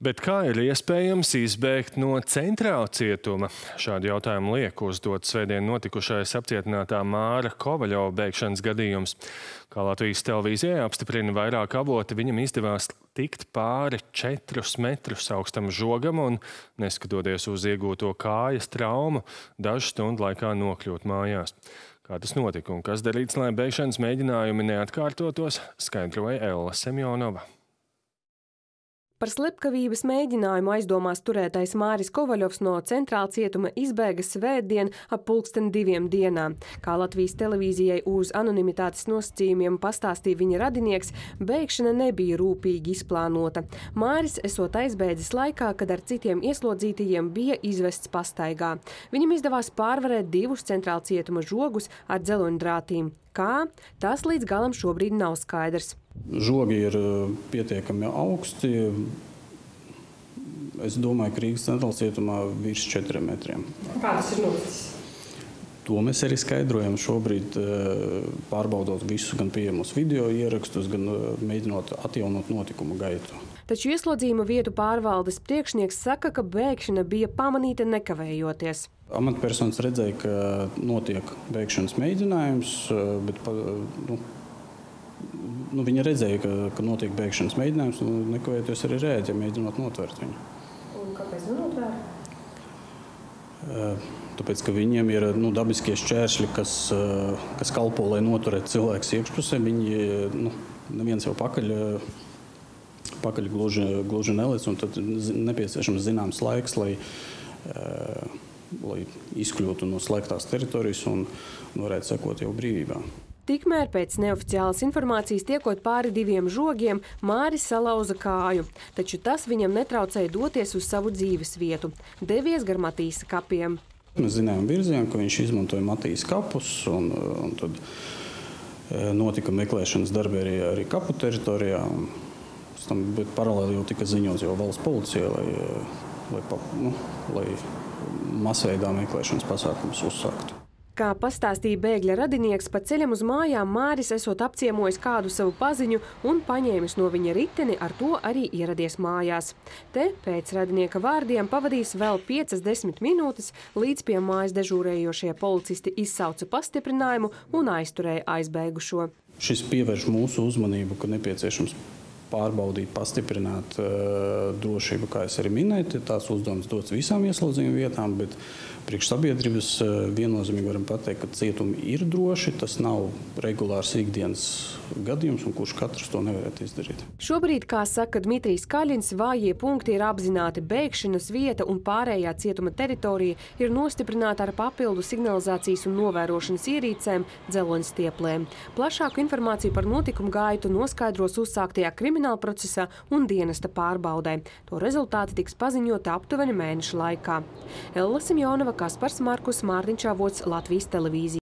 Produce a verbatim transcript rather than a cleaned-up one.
Bet kā ir iespējams izbēgt no centrāla cietuma? Šādu jautājumu liek uzdot svētdien notikušais apcietinātā Māra Kovaļova bēgšanas gadījums. Kā Latvijas televīzijai apstiprina vairāk avoti, viņam izdevās tikt pāri četrus metrus augstam žogam un, neskatoties uz iegūto kājas traumu, dažu stundu laikā nokļūt mājās. Kā tas notika un kas darīts, lai bēgšanas mēģinājumi neatkārtotos, skaidroja Ella Semjonova. Par slepkavības mēģinājumu aizdomās turētais Māris Kovaļovs no centrāla cietuma izbēga svētdien ap pulksten diviem dienā. Kā Latvijas televīzijai uz anonimitātes nosacījumiem pastāstīja viņa radinieks, bēgšana nebija rūpīgi izplānota. Māris esot aizbēdzis laikā, kad ar citiem ieslodzītajiem bija izvests pastaigā. Viņam izdevās pārvarēt divus centrāla cietuma žogus ar dzeloņdrātīm. Kā? Tas līdz galam šobrīd nav skaidrs. Žogi ir pietiekami augsti. Es domāju, ka Rīgas centrāla cietumā virs četriem metriem. Kā tas ir noticis? To mēs arī skaidrojam šobrīd, pārbaudot visus gan pieejamos video ierakstus, gan mēģinot atjaunot notikumu gaitu. Taču ieslodzījuma vietu pārvaldes priekšnieks saka, ka bēgšana bija pamanīta nekavējoties. Amatpersonas redzēja, ka notiek bēgšanas mēģinājums, bet nu, nu, viņa redzēja, ka, ka notiek bēgšanas mēģinājums, un nekavējoties arī rēģēja, mēģinot notvert viņu. Un kāpēc nenotvēra? Tāpēc, ka viņiem ir nu, dabiskie šķēršļi, kas, kas kalpo, lai noturētu cilvēkus iekšpusē. Viņi nu, neviens jau pakaļ, pakaļ gluži, gluži nelec, un tad nepieciešams zināms laiks, lai, lai izkļūtu no slēgtās teritorijas un varētu sekot jau brīvībā. Tikmēr pēc neoficiālas informācijas tiekot pāri diviem žogiem, Māris salauza kāju, taču tas viņam netraucēja doties uz savu dzīves vietu. Devies gar Matīsa kapiem. Mēs zinājām virzienu, ka viņš izmantoja Matīsa kapus, un, un tad notika meklēšanas darbi arī, arī kapu teritorijā. Tam, bet paralēli jau tika ziņots jau valsts policijai, lai, lai, nu, lai masveidā meklēšanas pasākumus uzsāktu. Kā pastāstīja bēgļa radinieks, pa ceļam uz mājām Māris esot apciemojis kādu savu paziņu un paņēmis no viņa riteni, ar to arī ieradies mājās. Te pēc radinieka vārdiem pavadīs vēl piecas desmit minūtes, līdz pie mājas dežūrējošie policisti izsauca pastiprinājumu un aizturēja aizbēgušo. Šis pievērš mūsu uzmanību, ka nepieciešams pārbaudīt, pastiprināt uh, drošību, kā es arī minēju. Tās uzdevums dots visām ieslodzījuma vietām, bet priekš sabiedrības uh, viennozīmīgi varam pateikt, ka cietumi ir droši. Tas nav regulārs ikdienas gadījums, un kurš katrs to nevarētu izdarīt. Šobrīd, kā saka Dmitrijs Kaļins, vājie punkti ir apzināti. Bēgšanas vieta un pārējā cietuma teritorija ir nostiprināta ar papildu signalizācijas un novērošanas ierīcēm, dzeloņstieplēm. Plašāku informāciju par notikumu gaitu noskaidros uzsāktajā kriminālā procesā un dienesta pārbaudē. To rezultāti tiks paziņoti aptuveni mēneša laikā. Ella Semjonova, Kaspars Markus, Mārtiņš Avots, Latvijas televīzija.